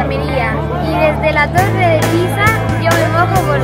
Almería y desde la Torre de Pisa yo me mojo por